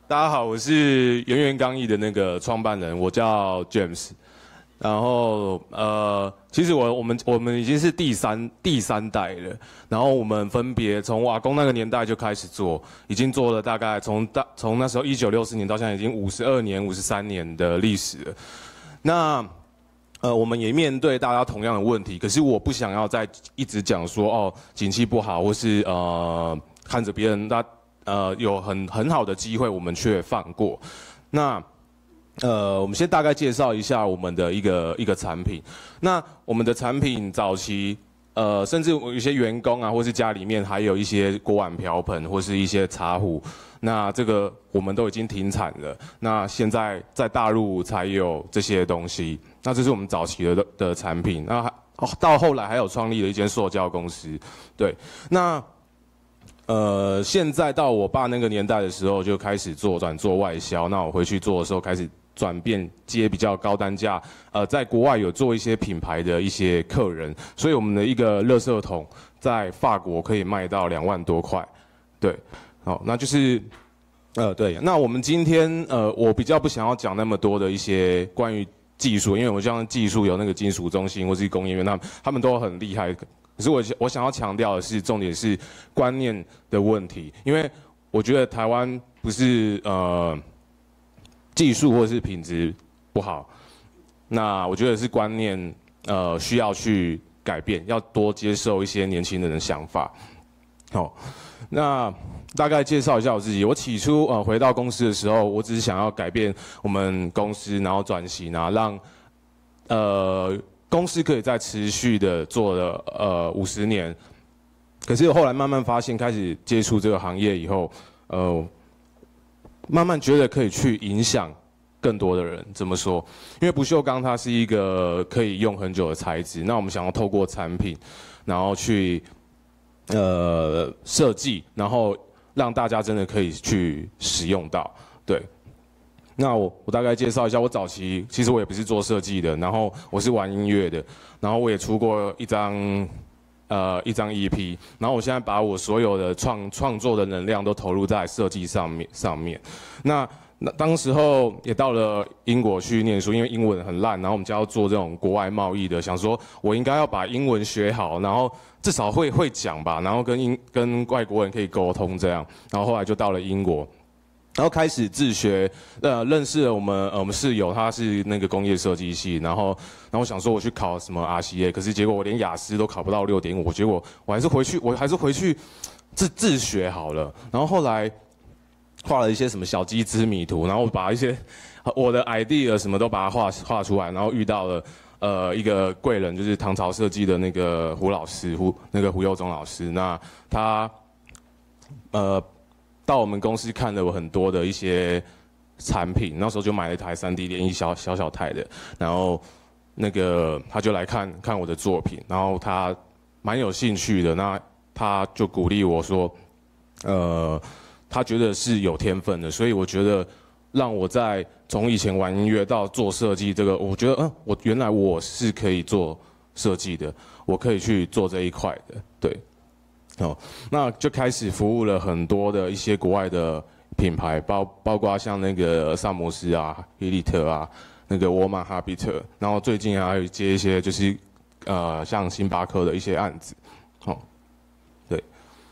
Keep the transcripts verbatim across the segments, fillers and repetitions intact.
大家好，我是圆圆刚毅的那个创办人，我叫 James。然后呃，其实我我们我们已经是第三第三代了。然后我们分别从我阿公那个年代就开始做，已经做了大概从大从那时候一九六四年到现在已经五十二年、五十三年的历史了。那呃，我们也面对大家同样的问题，可是我不想要再一直讲说哦，景气不好，或是呃看着别人他呃有很很好的机会，我们却放过。那呃，我们先大概介绍一下我们的一个一个产品。那我们的产品早期，呃，甚至有一些员工啊，或是家里面还有一些锅碗瓢盆，或是一些茶壶。那这个我们都已经停产了。那现在在大陆才有这些东西。那这是我们早期的的产品。那到后来还有创立了一间塑胶公司。对，那呃，现在到我爸那个年代的时候，就开始做转做外销。那我回去做的时候，开始转变接比较高单价，呃，在国外有做一些品牌的一些客人，所以我们的一个垃圾桶在法国可以卖到两万多块。对，好，那就是，呃，对，那我们今天呃，我比较不想要讲那么多的一些关于技术，因为我像技术有那个金属中心或是工业园，他们他们都很厉害。可是我我想要强调的是，重点是观念的问题，因为我觉得台湾不是呃技术或是品质不好，那我觉得是观念呃需要去改变，要多接受一些年轻人的想法。好，那大概介绍一下我自己。我起初呃回到公司的时候，我只是想要改变我们公司，然后转型啊，让呃。公司可以再持续的做了呃五十年，可是后来慢慢发现，开始接触这个行业以后，呃，慢慢觉得可以去影响更多的人。怎么说？因为不锈钢它是一个可以用很久的材质，那我们想要透过产品，然后去呃设计，然后让大家真的可以去使用到，对。那我我大概介绍一下，我早期其实我也不是做设计的，然后我是玩音乐的，然后我也出过一张呃一张 E P， 然后我现在把我所有的创创作的能量都投入在设计上面上面。那那当时候也到了英国去念书，因为英文很烂，然后我们就要做这种国外贸易的，想说我应该要把英文学好，然后至少会会讲吧，然后跟英跟外国人可以沟通这样，然后后来就到了英国。然后开始自学，呃，认识了我们呃我们室友，他是那个工业设计系，然后然后我想说我去考什么 R C A， 可是结果我连雅思都考不到六点五，结果我还是回去我还是回去自自学好了。然后后来画了一些什么小鸡织米图，然后把一些我的 idea 什么都把它画画出来，然后遇到了呃一个贵人，就是唐朝设计的那个胡老师，胡那个胡佑宗老师，那他呃。到我们公司看了我很多的一些产品，那时候就买了一台 三 D 联艺小小小台的，然后那个他就来看看我的作品，然后他蛮有兴趣的，那他就鼓励我说，呃，他觉得是有天分的，所以我觉得让我在从以前玩音乐到做设计这个，我觉得嗯，我原来我是可以做设计的，我可以去做这一块的，对。哦，那就开始服务了很多的一些国外的品牌，包包括像那个萨摩斯啊、伊利特啊、那个沃尔玛、哈比特，然后最近还有接一些就是呃像星巴克的一些案子，哦，对。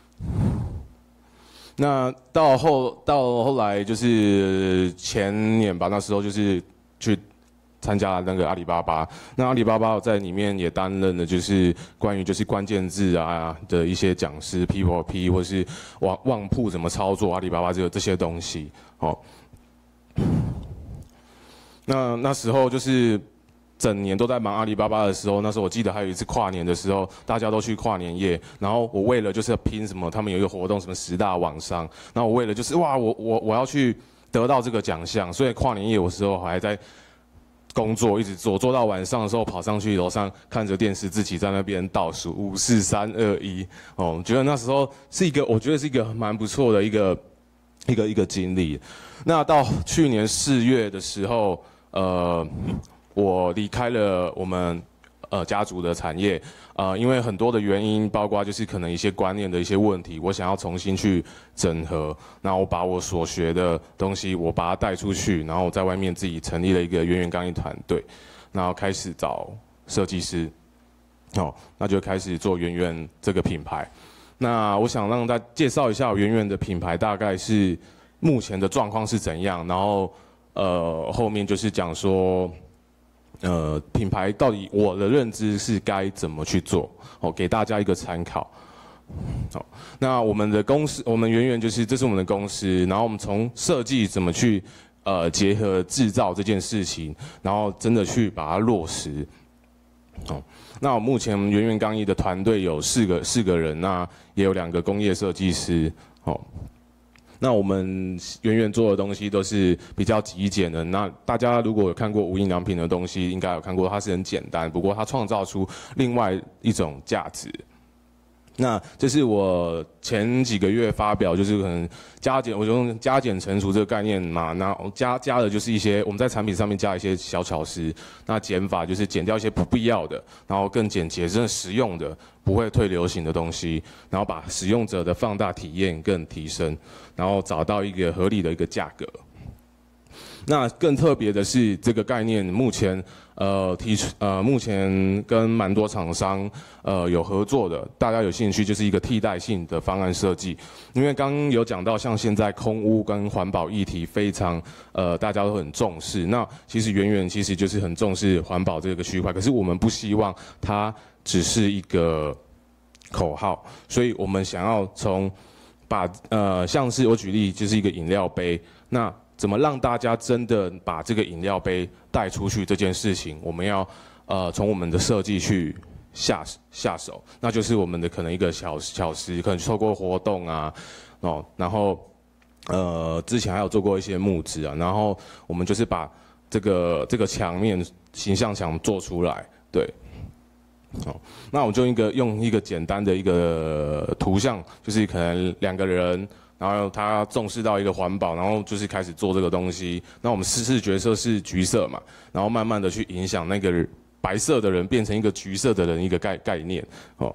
那到后到后来就是前年吧，那时候就是去参加那个阿里巴巴，那阿里巴巴在里面也担任了就是关于就是关键字啊的一些讲师 ，P to P 或是旺旺铺怎么操作阿里巴巴这个这些东西，哦。那那时候就是整年都在忙阿里巴巴的时候，那时候我记得还有一次跨年的时候，大家都去跨年夜，然后我为了就是拼什么，他们有一个活动什么十大网商，然后我为了就是哇我我我要去得到这个奖项，所以跨年夜的时候我还在工作一直做，做到晚上的时候跑上去楼上看着电视，自己在那边倒数五四三二一，哦，觉得那时候是一个，我觉得是一个蛮不错的一个一个一个经历。那到去年四月的时候，呃，我离开了我们呃家族的产业，呃，因为很多的原因，包括就是可能一些观念的一些问题，我想要重新去整合，然后我把我所学的东西，我把它带出去，然后我在外面自己成立了一个圆圆钢艺团队，然后开始找设计师，哦，那就开始做圆圆这个品牌。那我想让大家介绍一下圆圆的品牌大概是目前的状况是怎样，然后呃后面就是讲说，呃品牌到底我的认知是该怎么去做，哦，给大家一个参考。好，那我们的公司，我们圆圆就是这是我们的公司，然后我们从设计怎么去呃结合制造这件事情，然后真的去把它落实。哦，那我目前圆圆钢艺的团队有四个四个人，那也有两个工业设计师。哦，那我们圆圆做的东西都是比较极简的。那大家如果有看过无印良品的东西，应该有看过，它是很简单，不过它创造出另外一种价值。那这是我前几个月发表，就是可能加减，我就用加减乘除这个概念嘛，那加加的就是一些我们在产品上面加一些小巧思，那减法就是减掉一些不必要的，然后更简洁、真的实用的、不会退流行的东西，然后把使用者的放大体验更提升，然后找到一个合理的一个价格。那更特别的是，这个概念目前呃提出呃目前跟蛮多厂商呃有合作的，大家有兴趣就是一个替代性的方案设计。因为刚刚有讲到，像现在空污跟环保议题非常呃大家都很重视，那其实圆圆其实就是很重视环保这个区块，可是我们不希望它只是一个口号，所以我们想要从把呃像是我举例就是一个饮料杯，那怎么让大家真的把这个饮料杯带出去这件事情，我们要呃从我们的设计去下下手，那就是我们的可能一个小巧思，可能透过活动啊，哦，然后呃之前还有做过一些木质啊，然后我们就是把这个这个墙面形象墙做出来，对。好，那我就一个用一个简单的一个图像，就是可能两个人。然后他重视到一个环保，然后就是开始做这个东西。那我们视视觉色是橘色嘛，然后慢慢的去影响那个白色的人变成一个橘色的人一个概概念哦。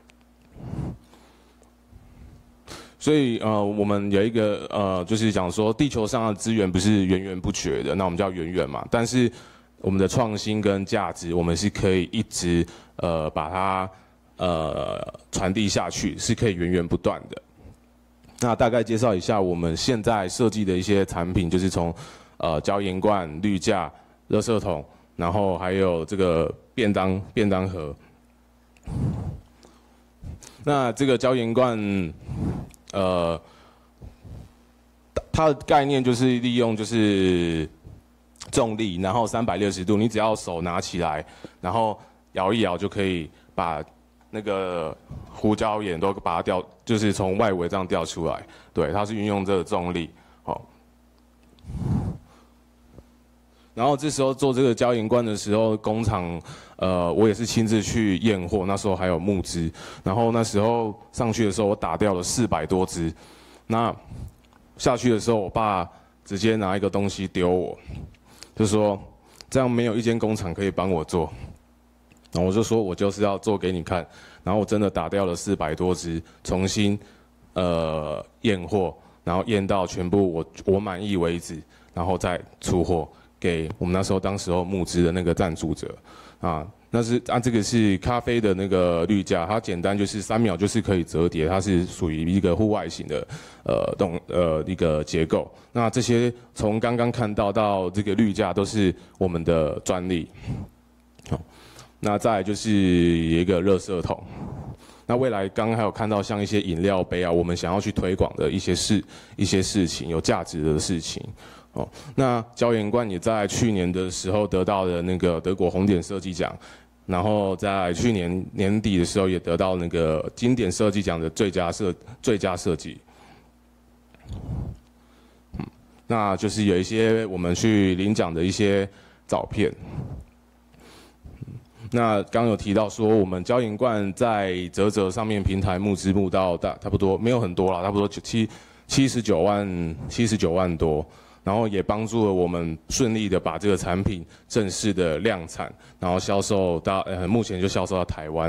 所以呃，我们有一个呃，就是讲说地球上的资源不是源源不绝的，那我们叫源源嘛。但是我们的创新跟价值，我们是可以一直呃把它呃传递下去，是可以源源不断的。那大概介绍一下我们现在设计的一些产品，就是从呃胶盐罐、滤架、垃圾桶，然后还有这个便当便当盒。那这个胶盐罐，呃，它的概念就是利用就是重力，然后三百六十度，你只要手拿起来，然后摇一摇就可以把那个胡椒盐都把它掉，就是从外围这样掉出来。对，它是运用这个重力，好。然后这时候做这个胶盐罐的时候，工厂呃我也是亲自去验货，那时候还有募资，然后那时候上去的时候我打掉了四百多只，那下去的时候我爸直接拿一个东西丢我，就说这样没有一间工厂可以帮我做。然后我就说，我就是要做给你看。然后我真的打掉了四百多只，重新呃验货，然后验到全部我我满意为止，然后再出货给我们那时候当时候募资的那个赞助者啊。那是啊，这个是咖啡的那个滤架，它简单就是三秒就是可以折叠，它是属于一个户外型的呃动呃一个结构。那这些从刚刚看到到这个滤架都是我们的专利。好。那再来就是有一个垃圾桶，那未来刚刚还有看到像一些饮料杯啊，我们想要去推广的一些事、一些事情，有价值的事情。哦，那胶盐罐也在去年的时候得到了那个德国红点设计奖，然后在去年年底的时候也得到那个经典设计奖的最佳设最佳设计。嗯，那就是有一些我们去领奖的一些照片。那刚刚有提到说，我们胶盐罐在嘖嘖上面平台募资募到大差不多没有很多啦，差不多七七十九万七十九万多。 然后也帮助了我们顺利的把这个产品正式的量产，然后销售到呃目前就销售到台湾。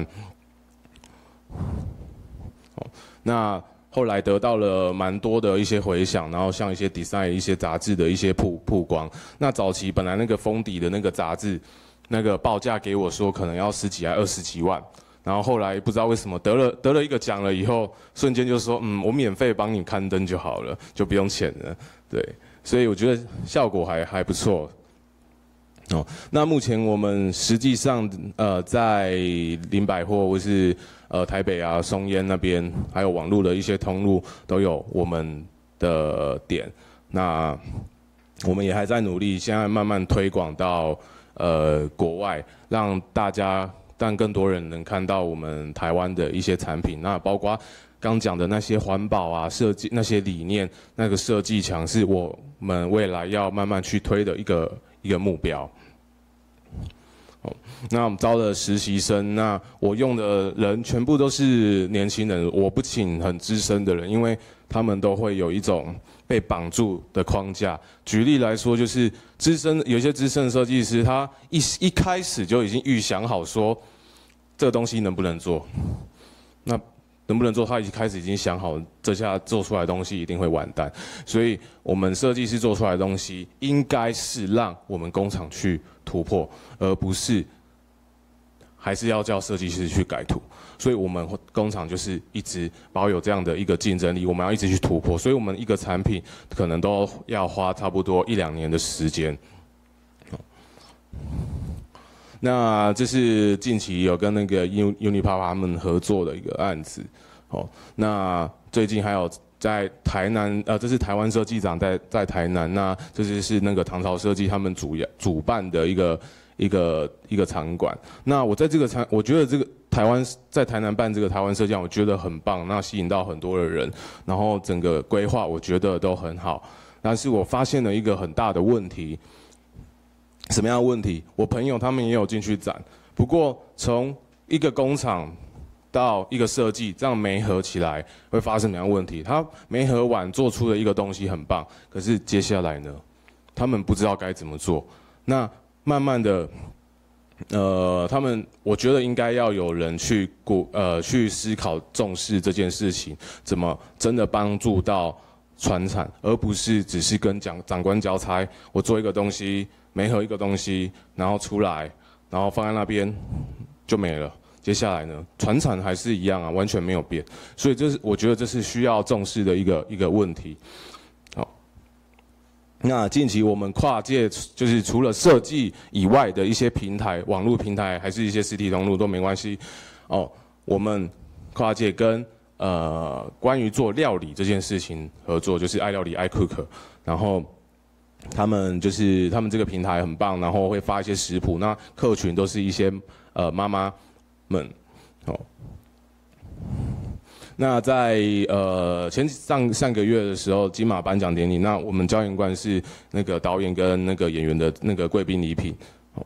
哦，那后来得到了蛮多的一些回响，然后像一些 design 一些杂志的一些曝曝光。那早期本来那个封底的那个杂志，那个报价给我说可能要十几还二十几万。然后后来不知道为什么得了得了一个奖了以后，瞬间就说，嗯，我免费帮你刊登就好了，就不用钱了，对，所以我觉得效果还还不错。哦，那目前我们实际上呃在林百货或是呃台北啊松烟那边，还有网络的一些通路都有我们的店，那我们也还在努力，现在慢慢推广到呃国外，让大家。让更多人能看到我们台湾的一些产品，那包括刚讲的那些环保啊、设计那些理念，那个设计墙是我们未来要慢慢去推的一个一个目标。哦，那我们招了实习生，那我用的人全部都是年轻人，我不请很资深的人，因为他们都会有一种被绑住的框架。举例来说，就是资深有一些资深的设计师，他一一开始就已经预想好说这个东西能不能做，那能不能做，他一开始已经想好，这下做出来的东西一定会完蛋。所以我们设计师做出来的东西，应该是让我们工厂去突破，而不是还是要叫设计师去改图。所以我们工厂就是一直保有这样的一个竞争力，我们要一直去突破。所以我们一个产品可能都要花差不多一两年的时间。那这是近期有跟那个 Unipapa 他们合作的一个案子。哦，那最近还有在台南，呃，这是台湾设计展在在台南，那这就是那个唐朝设计他们主主办的一个一个一个场馆。那我在这个场，我觉得这个台湾在台南办这个台湾设计展，我觉得很棒，那吸引到很多的人，然后整个规划我觉得都很好。但是我发现了一个很大的问题。什么样的问题？我朋友他们也有进去展，不过从一个工厂到一个设计，这样媒合起来会发生什么样的问题？他媒合完做出了一个东西很棒，可是接下来呢，他们不知道该怎么做。那慢慢的，呃，他们我觉得应该要有人去鼓呃去思考重视这件事情，怎么真的帮助到传产，而不是只是跟长长官交差，我做一个东西。媒合一个东西，然后出来，然后放在那边就没了。接下来呢，传产还是一样啊，完全没有变。所以这是我觉得这是需要重视的一个一个问题。好，那近期我们跨界就是除了设计以外的一些平台，网络平台还是一些实体通路都没关系。哦，我们跨界跟呃关于做料理这件事情合作，就是爱料理爱 cook， 然后。他们就是他们这个平台很棒，然后会发一些食谱，那客群都是一些呃妈妈们，哦。那在呃前上上个月的时候，金马颁奖典礼，那我们焦元冠是那个导演跟那个演员的那个贵宾礼品，哦。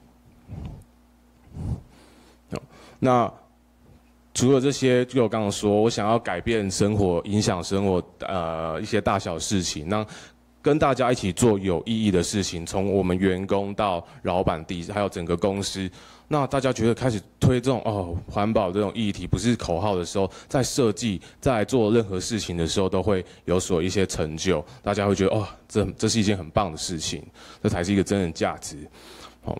哦，那除了这些，就我刚刚说，我想要改变生活，影响生活，呃一些大小事情，那。跟大家一起做有意义的事情，从我们员工到老板地，还有整个公司，那大家觉得开始推这种哦环保这种议题，不是口号的时候，在设计、在做任何事情的时候，都会有所一些成就，大家会觉得哦，这这是一件很棒的事情，这才是一个真正价值。好，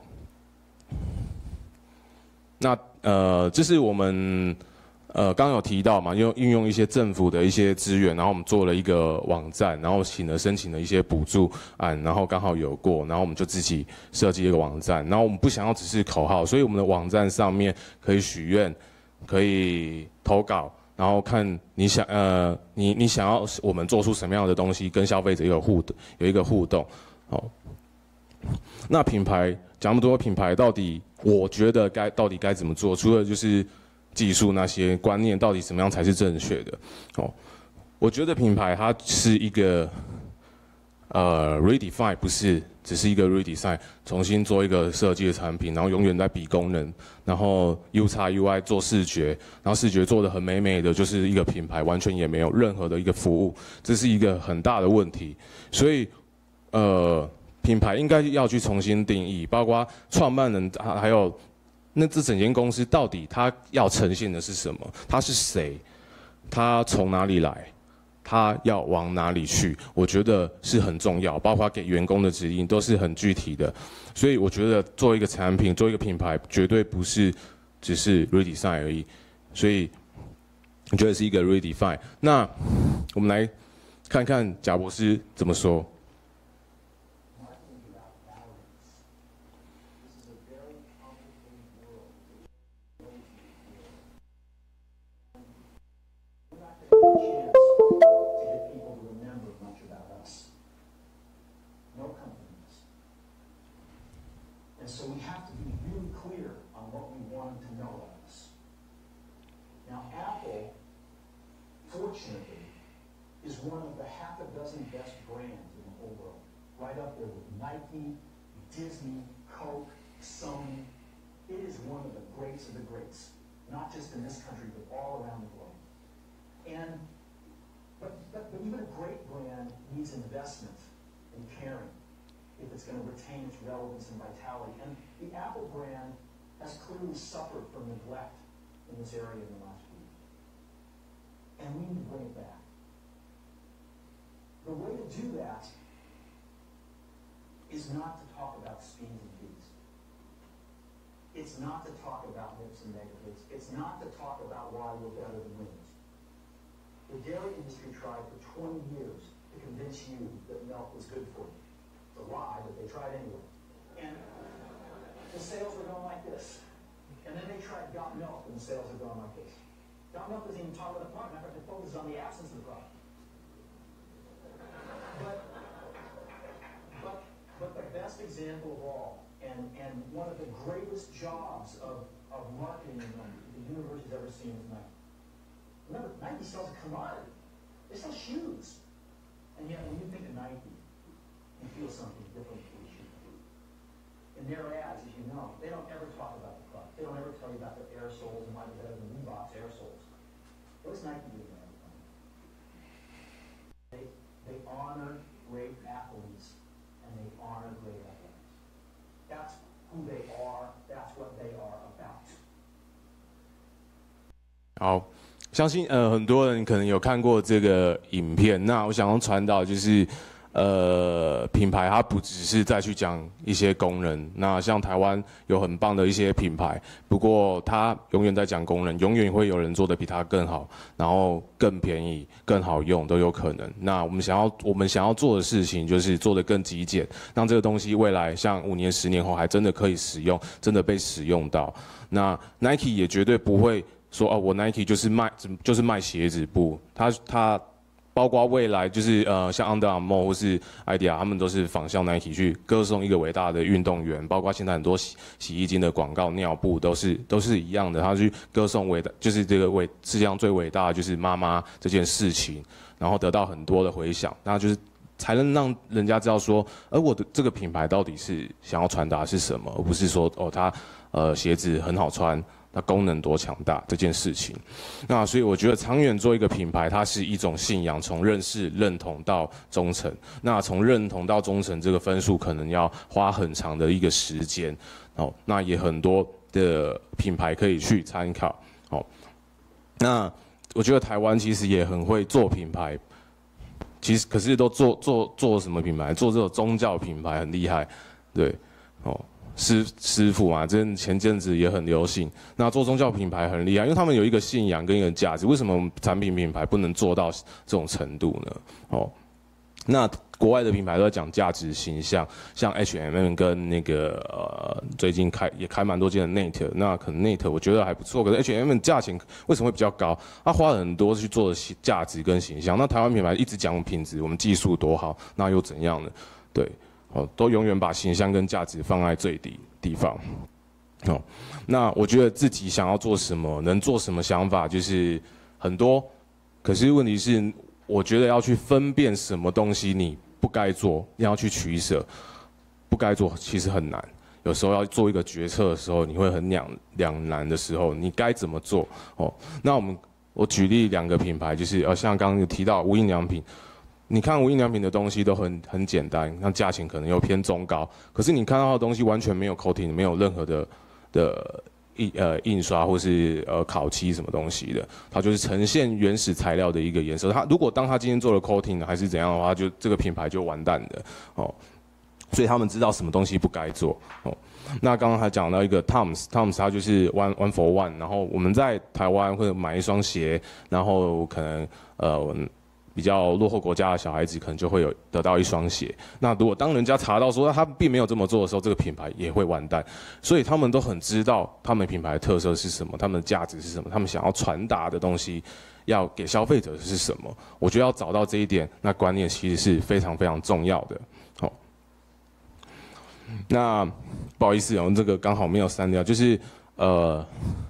那呃，这是我们。呃，刚刚有提到嘛，用运用一些政府的一些资源，然后我们做了一个网站，然后请了申请了一些补助案，然后刚好有过，然后我们就自己设计一个网站，然后我们不想要只是口号，所以我们的网站上面可以许愿，可以投稿，然后看你想呃你你想要我们做出什么样的东西，跟消费者有互动有一个互动，好，那品牌讲那么多品牌，到底我觉得该到底该怎么做？除了就是技术那些观念，到底怎么样才是正确的？哦，我觉得品牌它是一个呃 redefine， 不是只是一个 redesign， 重新做一个设计的产品，然后永远在比功能，然后 U X U I 做视觉，然后视觉做得很美美的，就是一个品牌，完全也没有任何的一个服务，这是一个很大的问题。所以呃，品牌应该要去重新定义，包括创办人还有那这整间公司到底它要呈现的是什么？它是谁？它从哪里来？它要往哪里去？我觉得是很重要，包括给员工的指引都是很具体的。所以我觉得做一个产品，做一个品牌，绝对不是只是 redesign 而已。所以我觉得是一个 redefine。那我们来看看贾博士怎么说。 So we have to be really clear on what we want them to know about us. Now, Apple, fortunately, is one of the half a dozen best brands in the whole world. Right up there with Nike, Disney, Coke, Sony. It is one of the greats of the greats, not just in this country, but all around the globe. And, but, but, but even a great brand needs investment and caring if it's going to retain its relevance and vitality. And the Apple brand has clearly suffered from neglect in this area in the last few years. And we need to bring it back. The way to do that is not to talk about speeds and fees. It's not to talk about nips and negatives. It's not to talk about why we're better than winners. The dairy industry tried for twenty years to convince you that milk was good for you. A lie, but they tried anyway. And the sales were going like this. And then they tried Got Milk, and the sales are going like this. Got Milk doesn't even talk about the product. Matter of fact, it focuses on the absence of the product. But, but, but the best example of all, and, and one of the greatest jobs of, of marketing the universe has ever seen is Nike. Remember, Nike sells a commodity. They sell shoes. And yet, when you think of Nike, you feel something different from you. In their ads, as you know, they don't ever talk about the product. They don't ever tell you about their air soles and why they're better than Reebok's air soles. What does Nike do there? They, they honor great athletes and they honor great athletes. That's who they are. That's what they are about. 好，相信呃很多人可能有看过这个影片。那我想要传导就是。呃，品牌它不只是再去讲一些功能，那像台湾有很棒的一些品牌，不过它永远在讲功能，永远会有人做的比它更好，然后更便宜、更好用都有可能。那我们想要我们想要做的事情就是做得更极简，让这个东西未来像五年、十年后还真的可以使用，真的被使用到。那 Nike 也绝对不会说哦，我 Nike 就是卖就是卖鞋子，不，它它。包括未来就是呃，像 Under Armour 或是 Idea， 他们都是仿效 Nike 去歌颂一个伟大的运动员。包括现在很多洗洗衣精的广告、尿布都是都是一样的，他去歌颂伟大，就是这个伟世界上最伟大的就是妈妈这件事情，然后得到很多的回响，那就是才能让人家知道说，而我的这个品牌到底是想要传达是什么，而不是说哦，它呃鞋子很好穿。它功能多强大这件事情，那所以我觉得长远做一个品牌，它是一种信仰，从认识、认同到忠诚。那从认同到忠诚这个分数，可能要花很长的一个时间哦。那也很多的品牌可以去参考哦。那我觉得台湾其实也很会做品牌，其实可是都做做做什么品牌？做这种宗教品牌很厉害，对哦。师师傅嘛，这前阵子也很流行。那做宗教品牌很厉害，因为他们有一个信仰跟一个价值。为什么我们产品品牌不能做到这种程度呢？哦，那国外的品牌都在讲价值形象，像 H and M 跟那个呃最近开也开蛮多间的 Net， 那可能 Net 我觉得还不错，可是 H and M 价钱为什么会比较高？他花了很多去做的价值跟形象。那台湾品牌一直讲品质，我们技术多好，那又怎样呢？对。哦，都永远把形象跟价值放在最低地方。哦，那我觉得自己想要做什么，能做什么想法就是很多，可是问题是，我觉得要去分辨什么东西你不该做，你要去取舍，不该做其实很难。有时候要做一个决策的时候，你会很两两难的时候，你该怎么做？哦，那我们我举例两个品牌，就是呃，像刚刚有提到无印良品。 你看无印良品的东西都很很简单，那价钱可能又偏中高，可是你看到的东西完全没有 coating， 没有任何的的印呃印刷或是呃烤漆什么东西的，它就是呈现原始材料的一个颜色。它如果当它今天做了 coating 还是怎样的话，就这个品牌就完蛋的哦。所以他们知道什么东西不该做哦。那刚刚还讲到一个 Toms，Toms 它就是 one one for one， 然后我们在台湾会买一双鞋，然后可能呃比较落后国家的小孩子可能就会有得到一双鞋。那如果当人家查到说他并没有这么做的时候，这个品牌也会完蛋。所以他们都很知道他们品牌的特色是什么，他们的价值是什么，他们想要传达的东西要给消费者的是什么。我觉得要找到这一点，那观念其实是非常非常重要的。好。那不好意思哦，这个刚好没有删掉，就是呃，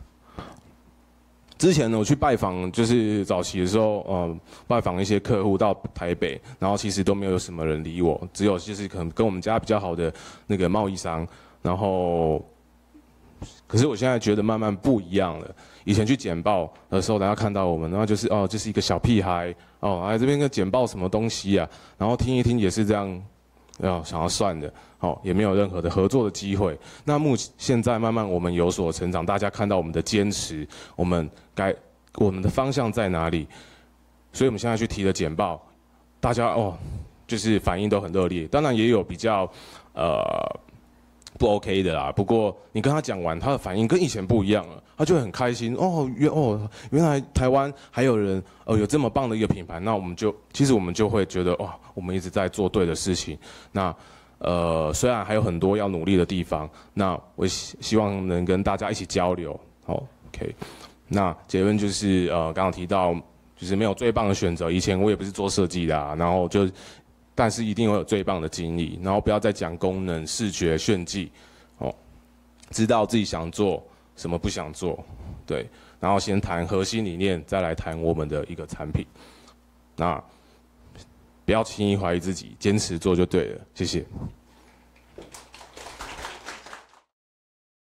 之前呢我去拜访，就是早期的时候，呃，拜访一些客户到台北，然后其实都没有什么人理我，只有就是可能跟我们家比较好的那个贸易商，然后，可是我现在觉得慢慢不一样了。以前去简报的时候，大家看到我们，然后就是哦，就是一个小屁孩哦，来这边个简报什么东西啊，然后听一听也是这样。要想要算的，好、哦，也没有任何的合作的机会。那目前现在慢慢我们有所成长，大家看到我们的坚持，我们该我们的方向在哪里？所以我们现在去提的简报，大家哦，就是反应都很热烈。当然也有比较呃不 OK 的啦，不过你跟他讲完，他的反应跟以前不一样了，他就会很开心哦，原哦原来台湾还有人哦有这么棒的一个品牌，那我们就其实我们就会觉得哇，我们一直在做对的事情。那呃虽然还有很多要努力的地方，那我希希望能跟大家一起交流。好 ，OK， 那结论就是呃刚刚提到就是没有最棒的选择，以前我也不是做设计的啊，然后就。但是一定会有最棒的经历，然后不要再讲功能、视觉、炫技，哦，知道自己想做什么不想做，对，然后先谈核心理念，再来谈我们的一个产品，那不要轻易怀疑自己，坚持做就对了，谢谢。